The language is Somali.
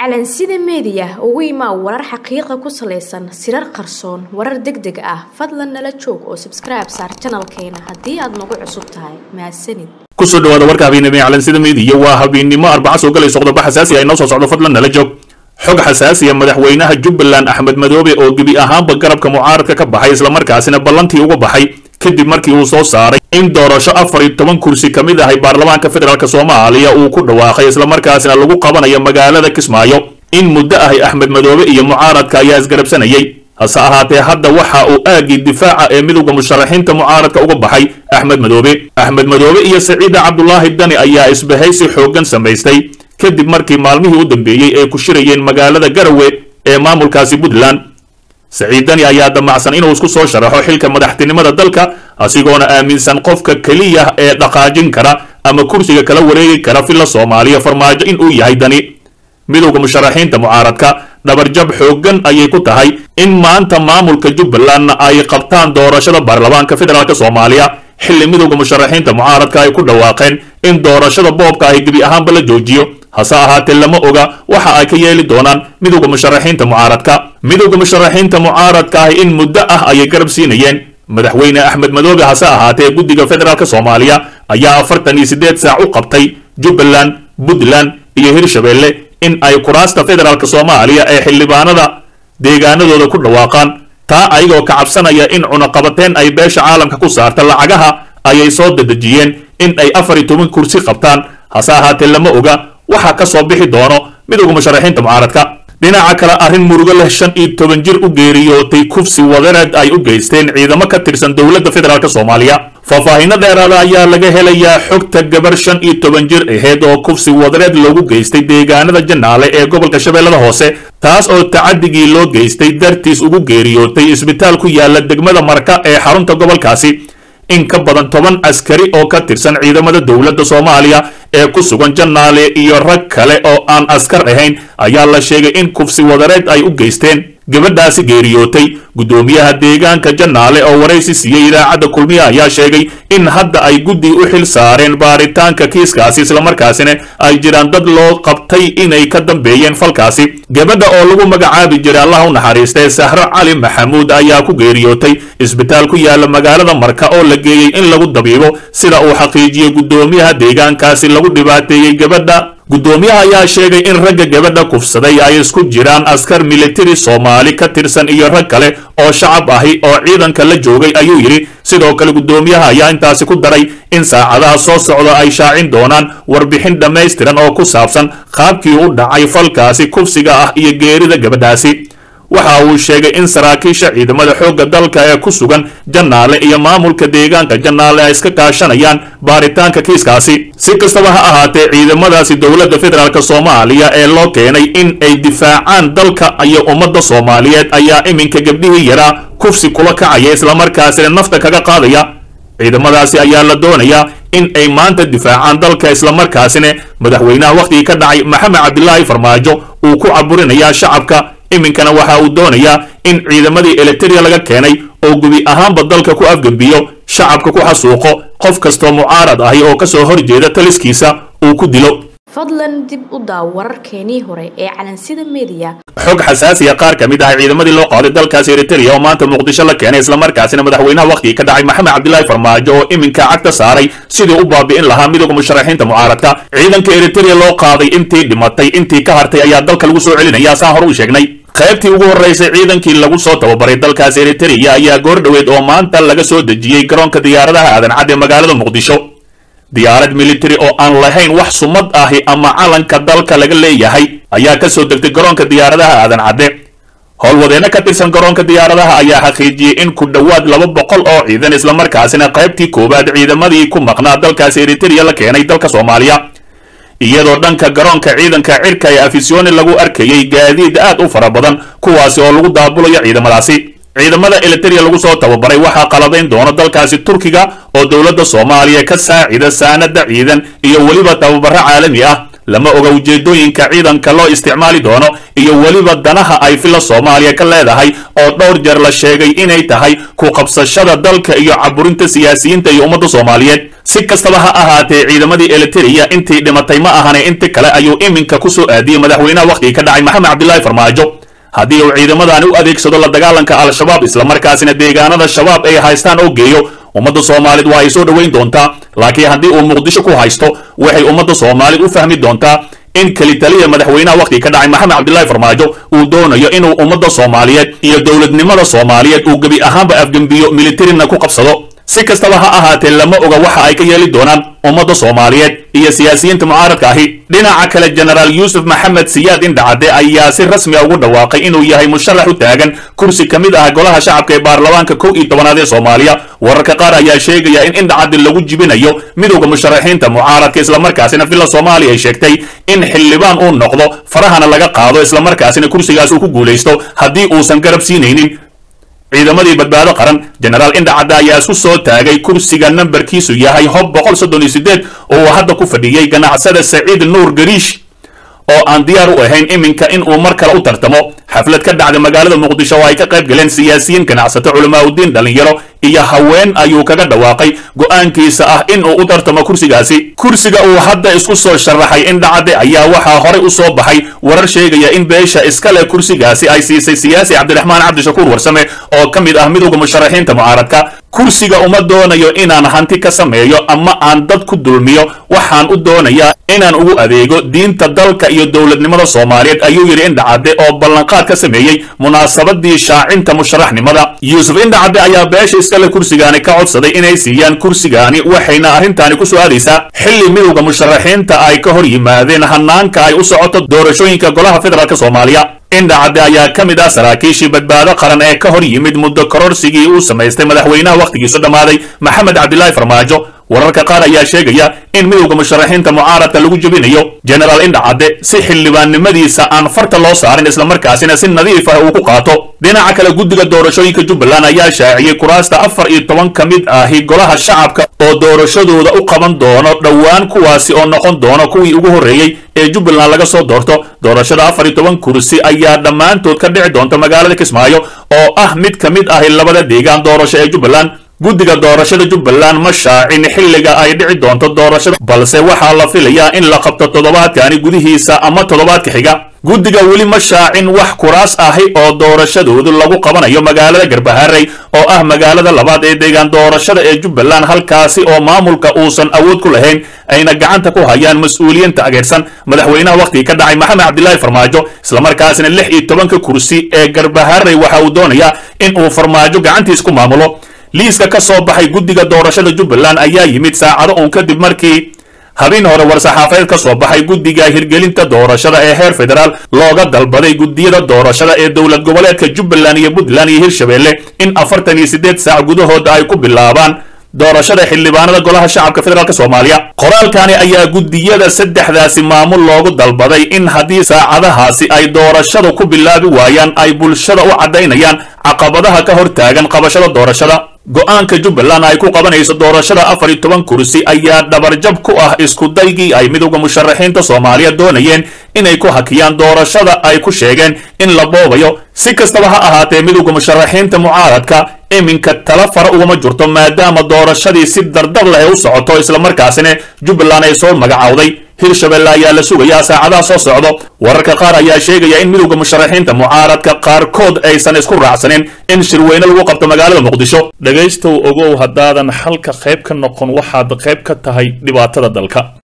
calansida media ugu imaa warar xaqiiqo ku saleysan sirar qarsoon warar degdeg ah fadlan nala joog oo subscribe saar channelkeena hadii aad nagu cusub tahay mahadsanid kusoo dhawaada warka habeenimo calansida media waa habeenimo arbaca soo galay socdo xasaasi ay noo soo socdo fadlan nala joog xog xasaasi ah madaxweynaha Jubbaland Axmed Madoobe oo gibi ahaanba garabka mucaaradka ka baxay isla markaasina ballantii uga baxay kadib markii uu soo saaray in doorasho 14 kursi kamid ah baarlamaanka federaalka Soomaaliya uu ku dhawaaqay isla markaasina lagu qabanayo magaalada Kismaayo in muddo ah Axmed Madoobe iyo mucaaradka ayaa isgarabsanayay hase ahaatee hadda waxa uu aagi difaaca ee midowga musharaxiinta mucaaradka uga baxay Axmed Madoobe iyo Saciid Cabdullaahi Dani ayaa isbahaysi xoogan sameystay kadib markii maalmihii u dambeeyay ay ku shirayeen magaalada Garowe ee maamulkaasi Puntland Saciid Dani ayaa damacsan inuu isku soo sharaxo xilka madaxtinimada dalka asigoona aaminsan qofka kaliya ee dhaqaajin kara ama kursiga kala wareegi kara filla Soomaaliya farmaajo in uu yahay Dani midowga musharaxiinta mucaaradka dhabarjab xoogan ayay ku tahay in maanta maamulka Jubbaland ay qabtaan doorashada baarlamaanka federaalka Soomaaliya xilli midowga musharaxiinta mucaaradka ay ku dhawaaqeen in doorashada boobka ay gibi ahaanba la joojiyo hase ahaatee lama oga waxa ay ka yeeli doonaan midowga musharaxiinta mucaaradka in muddo ah ay garab siinayeen madaxweyne Axmed Madoobe hase ahaatee guddiga federaalka Soomaaliya ayaa 48 saac u qabtay Jubbaland Puntland iyo Hirshabelle in ay kuraasta federaalka Soomaaliya ee xildhibaanada deegaanadooda ku dhawaaqaan taa ayagoo ka cabsanaya in cunaqabateen ay beesha caalamka ku saarta lacagaha ayay soo dadajiyeen in ay 14 kursi qabtaan hase ahaatee lama oga waxa ka soo bixi doono midowga musharaxiinta mucaaradka dhinaca kale arrin murugo leh 15 jir u geeriyootay kufsi wadareed ay u geysteen ciidamo ka tirsan dowladda federaalka Soomaaliya faahfaahinno dheeraad ayaa laga helayaa xogta gabar 15 jir ahayd oo kufsi wadareed loogu geystay deegaanada Janaale ee gobolka Shabeellada Hoose taas oo tacadigii loo geystay dartiis ugu geeriyootay isbitaal ku yaala degmada Marka ee xarunta gobolkaasi in ka badan 10 askari oo ka tirsan ciidamada dowladda Soomaaliya ee ku sugan Janaale iyo rag kale oo aan askar ahayn ayaa la sheegay in kufsi wadareed ay u geysteen gabadhaasi geeriyootay gudoomiyaha deegaanka Janaale oo wareysi siiyay idaacadda kulmiye ayaa sheegay in hadda ay guddi u xil saareen baaritaanka kiiskaasi isla markaasina ay jiraan dad loo qabtay inay ka dambeeyeen falkaasi gabadha oo lagu magacaabi jiray Allah u naxariistay Sahra Cali Maxamuud ayaa ku geeriyootay isbitaal ku yaala magaalada Marka oo la geeyay in lagu dabiibo sida uu xaqiijiyay gudoomiyaha deegaankaasi lagu dhibaateeyay gabadha gudoomiyaha ayaa sheegay in ragga gabadha kufsaday ay isku jiraan askar military Soomaali ka tirsan iyo rag kale oo shacab ahi oo ciidanka la joogay ayuu yiri sidoo kale gudoomiyaha ayaa intaasi ku daray in saacadaha soo socda ay shaacin doonaan warbixin dhameystiran oo ku saabsan qaabkii u dhacay falkaasi kufsiga ah iyo geerida gabadhaasi waxa uu sheegay in saraakiisha ciidamada xoogga dalka ee ku sugan Janaale iyo maamulka deegaanka Janaale ay iska kaashanayaan baaritaanka kiiskaasi si kastaba ha ahaatee ciidamadaasi dowladda federaalka Soomaaliya ee loo keenay in ay difaacaan dalka iyo ummadda Soomaaliyeed ayaa iminka gabdhihii yaraa kufsi kula kacaya isla markaasina nafta kaga qaadaya ciidamadaasi ayaa la doonayaa in ay maanta difaacaan dalka isla markaasina madaxweynaha waqtiga ka dhacay Maxamed Cabdullaahi Farmaajo uu ku caburinaya shacabka iminkana waxa uu doonayaa in ciidamadii electric laga keenay oo gubi ahaanba dalka ku afgambiyo shacabka ku xasuuqo qof kasto mucaarad ah oo ka soo horjeeda taliskiisa uu ku dilo fadlan dib u daaw wararkeenii hore ee calansida media xog xasaasi ah qaar kamid ah ciidamadii loo qaaday dalkaas Eritrea oo maanta Muqdisho la keenay isla markaasina madaxweynaha waqtiga ka dhacay Maxamed Cabdullaahi Farmaajo oo iminka cagta saaray sidii u baabi'in lahaa midowga musharaxiinta mucaaradka ciidanka Eritrea loo qaaday intii dhimatay intii ka hartay ayaa dalka lagu soo celinayaa saan hore u sheegnay qaybtii ugu horeysay ciidankii lagu soo tababaray dalkaas Eritrea ayaa goor dhaweed oo maanta laga soo dejiyay garoonka diyaaradaha aadan cad ee magaalada Muqdisho diyaarad military oo aan lahayn wax sumad ah ama calanka dalka laga leeyahay ayaa ka soo degtay garoonka diyaaradaha aadan cad howlwadeena ka tirsan garoonka diyaaradaha ayaa xaqiijiyay in ku dhawaad 200 oo ciidan isla markaasina qaybtii koobaad ciidamadii ku maqnaa dalkaas Eritrea la keenay dalka Soomaaliya iyadoo dhanka garoonka ciidanka cirka ee Afisyooni lagu arkayay gaadiid aad u fara badan kuwaas oo lagu daabulayo ciidamadaasi ciidamada Eritrea lagu soo tababaray waxa qalabayn doona dalkaasi Turkiga oo dowladda Soomaaliya ka saacida saanada ciidan iyo waliba tababaro caalami ah lama oga ujeedooyinka ciidanka loo isticmaali doono iyo weliba danaha ay filla Soomaaliya ka leedahay oo dhowr jeer la sheegay inay tahay ku qabsashada dalka iyo caburinta siyaasiyiinta iyo ummadda Soomaaliyeed si kastaba ha ahaatee ciidamadii Eritrea intii dhimatay ma ahane inta kale ayuu iminka ku soo aadiyay madaxweynaha waqtiga ka dhacay Maxamed Cabdullaahi Farmaajo haddii uu ciidamadan u adeegsado la dagaalanka al-shabaab isla markaasina deegaanada shabaab ay haystaan oo geeyo ummadda Soomaaliyeed waa ay soo dhaweyn doontaa laakiin haddii uu Muqdisho ku haysto waxay ummadda Soomaaliyeed u fahmi doontaa in kali taliya madaxweynaha waqtiga ka dhacay Maxamed Cabdullaahi Farmaajo uu doonayo inuu ummadda Soomaaliyeed iyo dawladnimada Soomaaliyeed uu gabi ahaanba afgambiyo militarina ku qabsado si kastaba ha ahaatee lama oga waxa ay ka yeeli doonaan ummadda Soomaaliyeed iyo siyaasiyiinta mucaaradka ahi dhinaca kale General Yusuf Maxamed Siyaad Indhacade ayaa si rasmi ah ugu dhawaaqay inuu yahay musharax u taagan kursi kamid ah golaha shacabka ee baarlamaanka 11 ee Soomaaliya wararka qaar ayaa sheegaya in Indhacade lagu jibinayo midowga musharaxiinta mucaaradka isla markaasina filla Soomaaliya ay sheegtay in xildhibaan uu noqdo farahana laga qaado isla markaasina kursigaas uu ku guuleysto haddii uusan garab siinaynin ciidamadii badbaado qaran General Indhacade ayaa isku soo taagay kursiga nambarkiisu yahay hob 138 oo hadda ku fadhiyay ganacsada Saciid Nuur Gariish oo aan diyaar u ahayn iminka in uu mar kale u tartamo xaflad ka dhacday magaalada Muqdisho oo ay ka qayb galeen siyaasiyiin ganacsato culamaa u diin dhalinyaro iyo haween ayuu kaga dhawaaqay go'aankiisa ah in uu u tartamo kursiga uu hadda isku soo sharaxay Indhacade ayaa waxa hore u soo baxay warar sheegaya in beesha iska leh kursigaasi ay siisay siyaasi Cabdiraxmaan Cabdishakuur Warsame oo kamid ah midowga musharaxiinta mucaaradka kursiga uma doonayo inaan hanti ka sameeyo ama aan dad ku dulmiyo waxaan u doonayaa inaan ugu adeego diinta dalka iyo dawladnimada Soomaaliyeed ayuu yiri Indhacade oo ballanqaad ka sameeyay munaasabadii shaacinta musharaxnimada Yusuf Indhacade ayaa beesha iska leh kursigaani ka codsaday inay siiyaan kursigaani waxayna arrintaani ku soo aadaysaa xilli midowga musharaxiinta ay ka hor yimaadeen hanaanka ay u socoto doorashooyinka golaha federaalka Soomaaliya Indhacade ayaa kamid ah saraakiishii badbaado qaran ee ka hor yimid muddo kororsigii uu sameystay madaxweynaha waqtigiisu dhamaaday Maxamed Cabdullaahi Farmaajo wararka qaar ayaa sheegaya in midowga musharaxiinta mucaaradka lagu jabinayo General Indhacade si xildhibaannimadiisa aan farta loo saarin isla markaasina si nadiif ah uu ku qaato dhinaca kale guddiga doorashooyinka Jubbaland ayaa shaaciyay kuraasta 14 kamid ah golaha shacabka oo doorashadooda u qaban doono dhawaan kuwaasi oo noqon doono kuwii ugu horeeyay ee Jubbaland laga soo doorto doorashada 14 kursi ayaa dhamaantood ka dhici doonta magaalada Kismaayo oo ah mid kamid ah labada deegaan doorasho ee Jubbaland guddiga doorashada Jubbaland ma shaacin xilliga ay dhici doonto doorashada balse waxaa la filayaa in la qabto toddobaadkani gudihiisa ama toddobaadka xiga guddiga weli ma shaacin wax kuraas ahi oo doorashadoodu lagu qabanayo magaalada Garbaharey oo ah magaalada labaad ee deegaan doorashada ee Jubbaland halkaasi oo maamulka uusan awood ku lahayn ayna gacanta ku hayaan mas'uuliyiin taageersan madaxweynaha waqtiga ka dhacay Maxamed Cabdullaahi Farmaajo isla markaasina 16 kursi ee Garbaharey waxa uu doonayaa in uu Farmaajo gacantiisa ku maamulo liiska ka soo baxay guddiga doorashada Jubbaland ayaa yimid saacado uun kadib markii habeen hore war-saxaafadeed ka soo baxay guddiga hirgelinta doorashada ee heer federaal looga dalbaday guddiyada doorashada ee dowlad goboleedka Jubbaland iyo Puntland iyo Hirshabelle in 48 saac gudahooda ay ku bilaabaan doorashada xildhibaanada golaha shacabka federaalka Soomaaliya qoraalkani ayaa guddiyada saddexdaasi maamul loogu dalbaday in haddii saacadahaasi ay doorashada ku bilaabi waayaan ay bulshada u cadeynayaan caqabadaha ka hortaagan qabashada doorashada go'aanka Jubbaland ay ku qabanayso doorashada 14 kursi ayaa dhabarjab ku ah isku daygii ay midowga musharaxiinta Soomaaliya doonayeen inay ku hakiyaan doorashada ay ku sheegeen in la boobayo si kastaba ha ahaatee midowga musharaxiinta mucaaradka iminka tala fara ugama jirto maadaama doorashadii si dardar leh u socoto isla markaasina Jubbaland ay soo magacawday Hirshabelle ayaa la sugayaa saacadaha soo socdo wararka qaar ayaa sheegaya in midowga musharaxiinta mucaaradka qaarkood aysan isku raacsanin in shirweyne lagu qabto magaalada Muqdisho dhageystow ogow hadaadan xalka qayb ka noqon waxaad qayb ka tahay dhibaatada dalka